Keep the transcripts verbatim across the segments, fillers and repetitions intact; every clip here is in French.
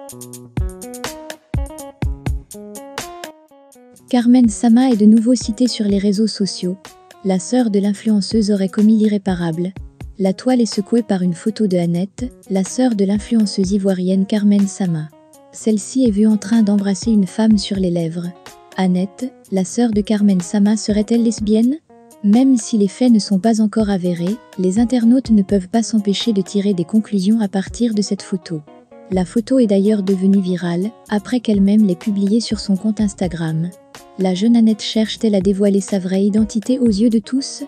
Carmen Sama est de nouveau citée sur les réseaux sociaux. La sœur de l'influenceuse aurait commis l'irréparable. La toile est secouée par une photo de Annette, la sœur de l'influenceuse ivoirienne Carmen Sama. Celle-ci est vue en train d'embrasser une femme sur les lèvres. Annette, la sœur de Carmen Sama, serait-elle lesbienne? Même si les faits ne sont pas encore avérés, les internautes ne peuvent pas s'empêcher de tirer des conclusions à partir de cette photo. La photo est d'ailleurs devenue virale, après qu'elle-même l'ait publiée sur son compte Instagram. La jeune Annette cherche-t-elle à dévoiler sa vraie identité aux yeux de tous?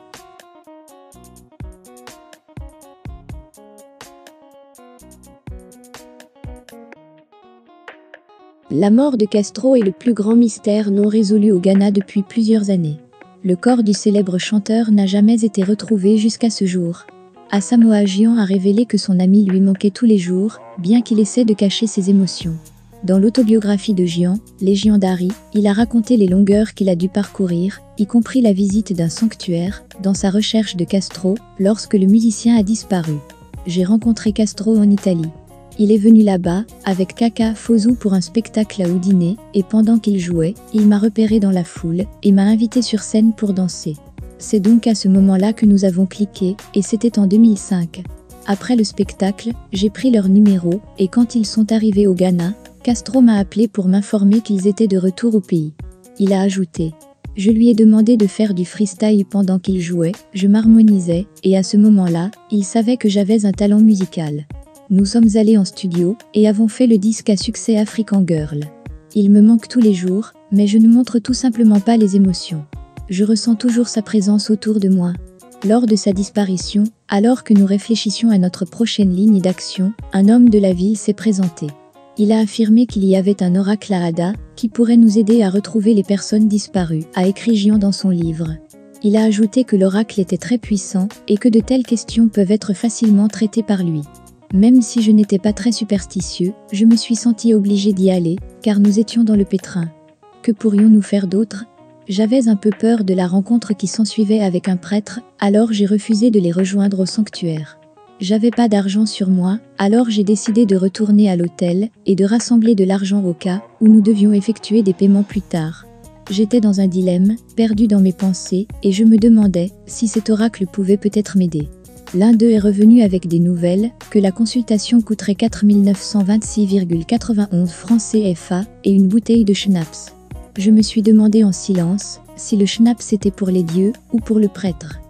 La mort de Castro est le plus grand mystère non résolu au Ghana depuis plusieurs années. Le corps du célèbre chanteur n'a jamais été retrouvé jusqu'à ce jour. Asamoah Gyan a révélé que son ami lui manquait tous les jours, bien qu'il essaie de cacher ses émotions. Dans l'autobiographie de Gyan, Legendary, il a raconté les longueurs qu'il a dû parcourir, y compris la visite d'un sanctuaire, dans sa recherche de Castro, lorsque le musicien a disparu. J'ai rencontré Castro en Italie. Il est venu là-bas, avec Kaka Fozu pour un spectacle à Udine, et pendant qu'il jouait, il m'a repéré dans la foule, et m'a invité sur scène pour danser. C'est donc à ce moment-là que nous avons cliqué, et c'était en deux mille cinq. Après le spectacle, j'ai pris leur numéro, et quand ils sont arrivés au Ghana, Castro m'a appelé pour m'informer qu'ils étaient de retour au pays. Il a ajouté: « Je lui ai demandé de faire du freestyle pendant qu'il jouait, je m'harmonisais, et à ce moment-là, il savait que j'avais un talent musical. Nous sommes allés en studio, et avons fait le disque à succès African Girl. Il me manque tous les jours, mais je ne montre tout simplement pas les émotions. Je ressens toujours sa présence autour de moi. » Lors de sa disparition, alors que nous réfléchissions à notre prochaine ligne d'action, un homme de la ville s'est présenté. Il a affirmé qu'il y avait un oracle à Ada, qui pourrait nous aider à retrouver les personnes disparues, a écrit Gyan dans son livre. Il a ajouté que l'oracle était très puissant, et que de telles questions peuvent être facilement traitées par lui. Même si je n'étais pas très superstitieux, je me suis senti obligé d'y aller, car nous étions dans le pétrin. Que pourrions-nous faire d'autre? J'avais un peu peur de la rencontre qui s'ensuivait avec un prêtre, alors j'ai refusé de les rejoindre au sanctuaire. J'avais pas d'argent sur moi, alors j'ai décidé de retourner à l'hôtel, et de rassembler de l'argent au cas où nous devions effectuer des paiements plus tard. J'étais dans un dilemme, perdu dans mes pensées, et je me demandais si cet oracle pouvait peut-être m'aider. L'un d'eux est revenu avec des nouvelles, que la consultation coûterait quatre mille neuf cent vingt-six virgule quatre-vingt-onze francs C F A et une bouteille de schnapps. Je me suis demandé en silence si le schnapps était pour les dieux ou pour le prêtre.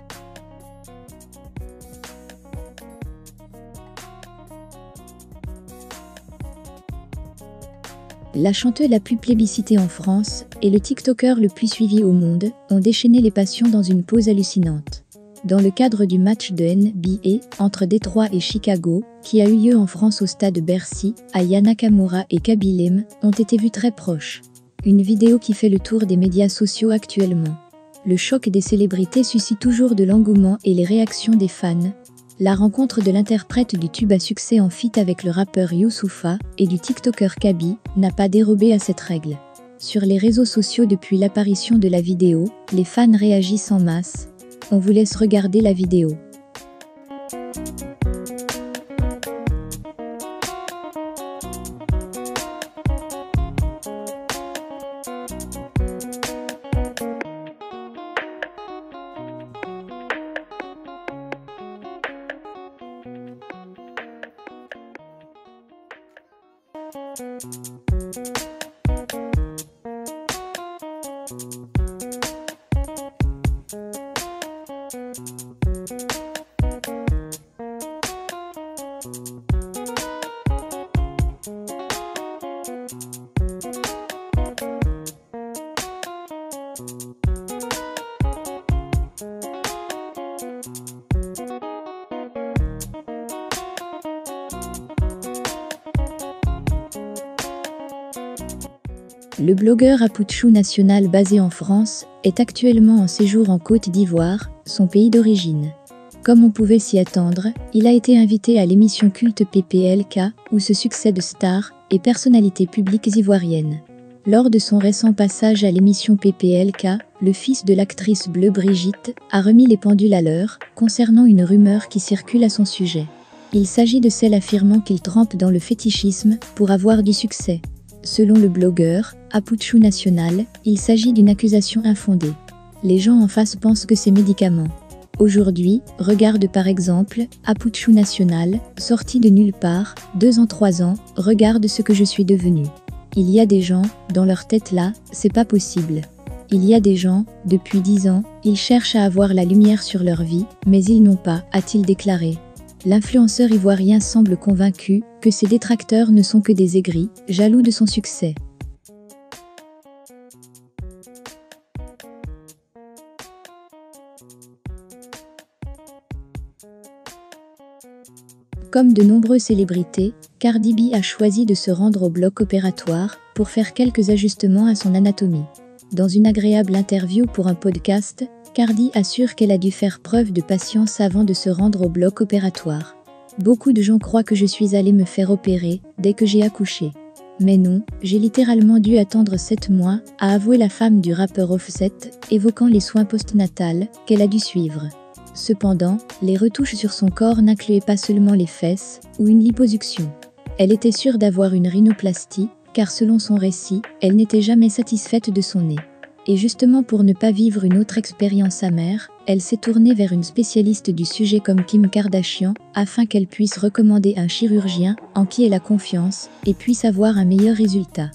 La chanteuse la plus plébiscitée en France et le TikToker le plus suivi au monde ont déchaîné les passions dans une pause hallucinante. Dans le cadre du match de N B A entre Détroit et Chicago, qui a eu lieu en France au stade Bercy, Aya Nakamura et Khaby Lame ont été vus très proches. Une vidéo qui fait le tour des médias sociaux actuellement. Le choc des célébrités suscite toujours de l'engouement et les réactions des fans. La rencontre de l'interprète du tube à succès en feat avec le rappeur Youssoupha et du TikToker Khaby n'a pas dérobé à cette règle. Sur les réseaux sociaux depuis l'apparition de la vidéo, les fans réagissent en masse. On vous laisse regarder la vidéo. Le blogueur Apouchou National basé en France est actuellement en séjour en Côte d'Ivoire, son pays d'origine. Comme on pouvait s'y attendre, il a été invité à l'émission culte P P L K où se succèdent stars et personnalités publiques ivoiriennes. Lors de son récent passage à l'émission P P L K, le fils de l'actrice Bleu Brigitte a remis les pendules à l'heure concernant une rumeur qui circule à son sujet. Il s'agit de celle affirmant qu'il trempe dans le fétichisme pour avoir du succès. Selon le blogueur Apuchu National, il s'agit d'une accusation infondée. Les gens en face pensent que c'est médicament. Aujourd'hui, regarde par exemple Apuchu National, sorti de nulle part, deux ans trois ans, regarde ce que je suis devenu. Il y a des gens, dans leur tête là, c'est pas possible. Il y a des gens, depuis dix ans, ils cherchent à avoir la lumière sur leur vie, mais ils n'ont pas, a-t-il déclaré. L'influenceur ivoirien semble convaincu que ses détracteurs ne sont que des aigris, jaloux de son succès. Comme de nombreuses célébrités, Cardi B a choisi de se rendre au bloc opératoire pour faire quelques ajustements à son anatomie. Dans une agréable interview pour un podcast, Cardi assure qu'elle a dû faire preuve de patience avant de se rendre au bloc opératoire. Beaucoup de gens croient que je suis allée me faire opérer dès que j'ai accouché. Mais non, j'ai littéralement dû attendre sept mois, a avoué la femme du rappeur Offset, évoquant les soins postnatals qu'elle a dû suivre. Cependant, les retouches sur son corps n'incluaient pas seulement les fesses ou une liposuction. Elle était sûre d'avoir une rhinoplastie, car selon son récit, elle n'était jamais satisfaite de son nez. Et justement pour ne pas vivre une autre expérience amère, elle s'est tournée vers une spécialiste du sujet comme Kim Kardashian, afin qu'elle puisse recommander un chirurgien en qui elle a confiance et puisse avoir un meilleur résultat.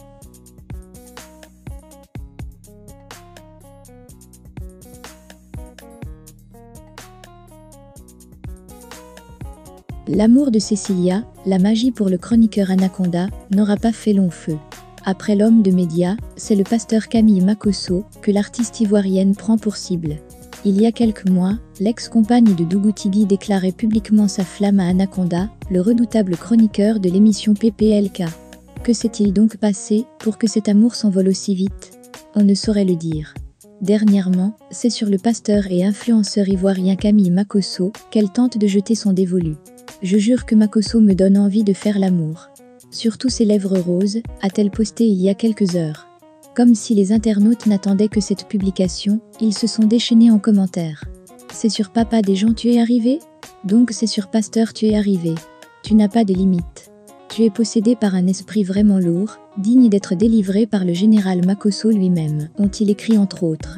L'amour de Cécilia, la magie pour le chroniqueur Anaconda, n'aura pas fait long feu. Après l'homme de médias, c'est le pasteur Camille Makosso que l'artiste ivoirienne prend pour cible. Il y a quelques mois, l'ex-compagne de Dougou Tigui déclarait publiquement sa flamme à Anaconda, le redoutable chroniqueur de l'émission P P L K. Que s'est-il donc passé pour que cet amour s'envole aussi vite? On ne saurait le dire. Dernièrement, c'est sur le pasteur et influenceur ivoirien Camille Makosso qu'elle tente de jeter son dévolu. Je jure que Makosso me donne envie de faire l'amour. Surtout ses lèvres roses, a-t-elle posté il y a quelques heures. Comme si les internautes n'attendaient que cette publication, ils se sont déchaînés en commentaire. C'est sur papa des gens tu es arrivé? Donc c'est sur pasteur tu es arrivé. Tu n'as pas de limite. Tu es possédé par un esprit vraiment lourd, digne d'être délivré par le général Makosso lui-même, ont-ils écrit entre autres.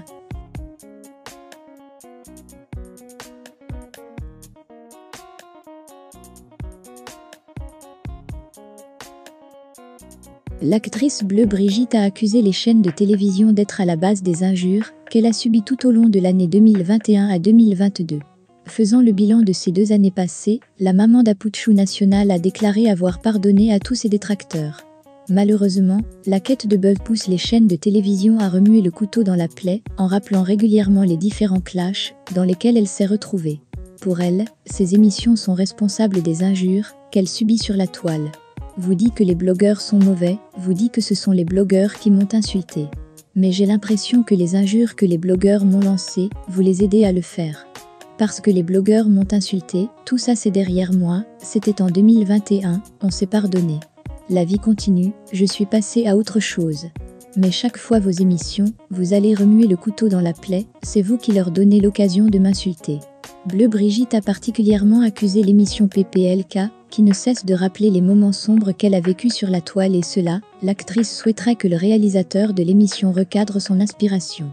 L'actrice bleue Brigitte a accusé les chaînes de télévision d'être à la base des injures qu'elle a subies tout au long de l'année deux mille vingt et un à deux mille vingt-deux. Faisant le bilan de ces deux années passées, la maman d'Apuchu National a déclaré avoir pardonné à tous ses détracteurs. Malheureusement, la quête de buzz pousse les chaînes de télévision à remuer le couteau dans la plaie en rappelant régulièrement les différents clashs dans lesquels elle s'est retrouvée. Pour elle, ces émissions sont responsables des injures qu'elle subit sur la toile. Vous dit que les blogueurs sont mauvais, vous dit que ce sont les blogueurs qui m'ont insulté. Mais j'ai l'impression que les injures que les blogueurs m'ont lancées, vous les aidez à le faire. Parce que les blogueurs m'ont insulté, tout ça c'est derrière moi, c'était en deux mille vingt et un, on s'est pardonné. La vie continue, je suis passée à autre chose. Mais chaque fois vos émissions, vous allez remuer le couteau dans la plaie, c'est vous qui leur donnez l'occasion de m'insulter. Bleu Brigitte a particulièrement accusé l'émission P P L K, qui ne cesse de rappeler les moments sombres qu'elle a vécus sur la toile et cela, l'actrice souhaiterait que le réalisateur de l'émission recadre son aspiration.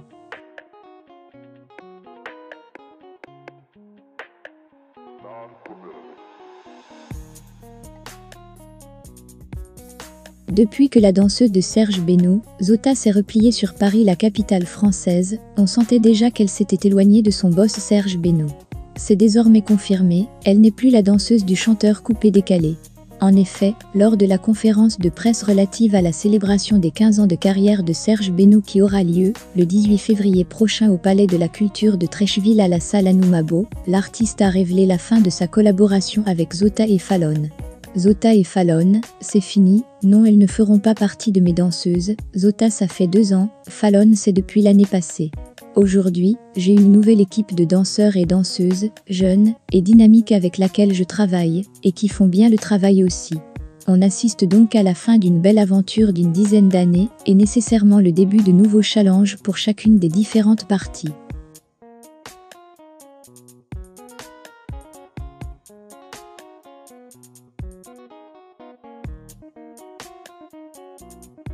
Depuis que la danseuse de Serge Benoît, Zota s'est repliée sur Paris, la capitale française, on sentait déjà qu'elle s'était éloignée de son boss Serge Benoît. C'est désormais confirmé, elle n'est plus la danseuse du chanteur coupé-décalé. En effet, lors de la conférence de presse relative à la célébration des quinze ans de carrière de Serge Benoît qui aura lieu le dix-huit février prochain au Palais de la Culture de Treichville à la salle Anoumabo, l'artiste a révélé la fin de sa collaboration avec Zota et Fallon. Zota et Fallon, c'est fini, non elles ne feront pas partie de mes danseuses, Zota ça fait deux ans, Fallon c'est depuis l'année passée. Aujourd'hui, j'ai une nouvelle équipe de danseurs et danseuses, jeunes et dynamiques avec laquelle je travaille, et qui font bien le travail aussi. On assiste donc à la fin d'une belle aventure d'une dizaine d'années, et nécessairement le début de nouveaux challenges pour chacune des différentes parties.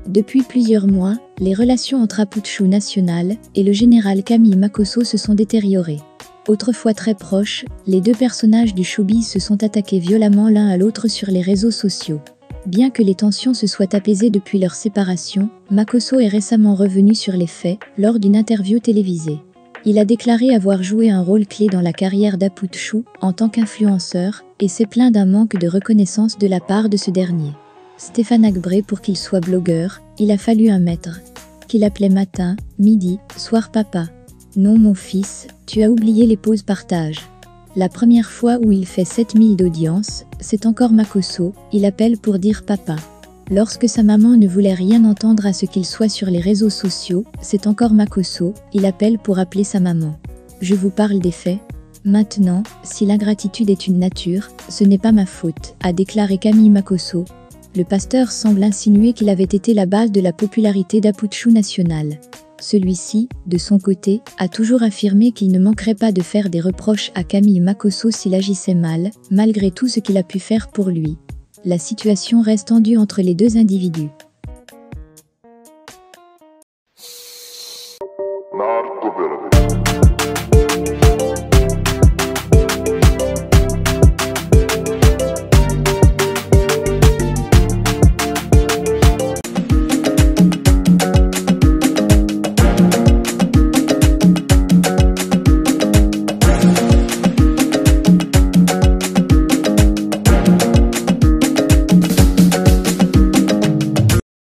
Depuis plusieurs mois, les relations entre Apuchou National et le général Camille Makosso se sont détériorées. Autrefois très proches, les deux personnages du showbiz se sont attaqués violemment l'un à l'autre sur les réseaux sociaux. Bien que les tensions se soient apaisées depuis leur séparation, Makosso est récemment revenu sur les faits lors d'une interview télévisée. Il a déclaré avoir joué un rôle clé dans la carrière d'Apuchou en tant qu'influenceur et s'est plaint d'un manque de reconnaissance de la part de ce dernier. Stéphane Agbré, pour qu'il soit blogueur, il a fallu un maître, qu'il appelait matin, midi, soir papa. Non mon fils, tu as oublié les pauses partage. La première fois où il fait sept mille d'audience, c'est encore Makosso, il appelle pour dire papa. Lorsque sa maman ne voulait rien entendre à ce qu'il soit sur les réseaux sociaux, c'est encore Makosso, il appelle pour appeler sa maman. Je vous parle des faits. Maintenant, si l'ingratitude est une nature, ce n'est pas ma faute, a déclaré Camille Makosso. Le pasteur semble insinuer qu'il avait été la base de la popularité d'Apuchou National. Celui-ci, de son côté, a toujours affirmé qu'il ne manquerait pas de faire des reproches à Camille Makosso s'il agissait mal, malgré tout ce qu'il a pu faire pour lui. La situation reste tendue entre les deux individus.